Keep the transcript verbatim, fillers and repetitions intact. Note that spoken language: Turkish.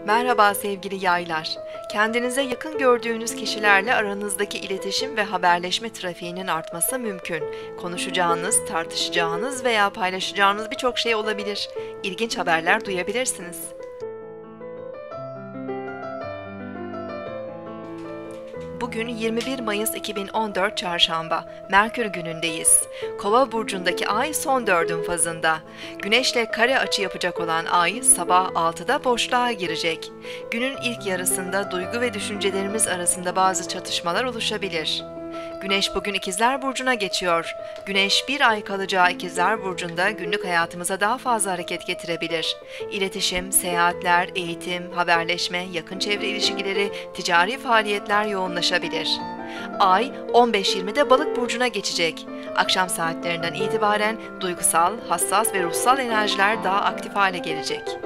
Merhaba sevgili yaylar. Kendinize yakın gördüğünüz kişilerle aranızdaki iletişim ve haberleşme trafiğinin artması mümkün. Konuşacağınız, tartışacağınız veya paylaşacağınız birçok şey olabilir. İlginç haberler duyabilirsiniz. Bugün yirmi bir Mayıs iki bin on dört Çarşamba, Merkür günündeyiz. Kova burcundaki ay son dördün fazında. Güneşle kare açı yapacak olan ay sabah altıda boşluğa girecek. Günün ilk yarısında duygu ve düşüncelerimiz arasında bazı çatışmalar oluşabilir. Güneş bugün İkizler Burcu'na geçiyor. Güneş bir ay kalacağı İkizler Burcu'nda günlük hayatımıza daha fazla hareket getirebilir. İletişim, seyahatler, eğitim, haberleşme, yakın çevre ilişkileri, ticari faaliyetler yoğunlaşabilir. Ay on beş yirmide Balık Burcu'na geçecek. Akşam saatlerinden itibaren duygusal, hassas ve ruhsal enerjiler daha aktif hale gelecek.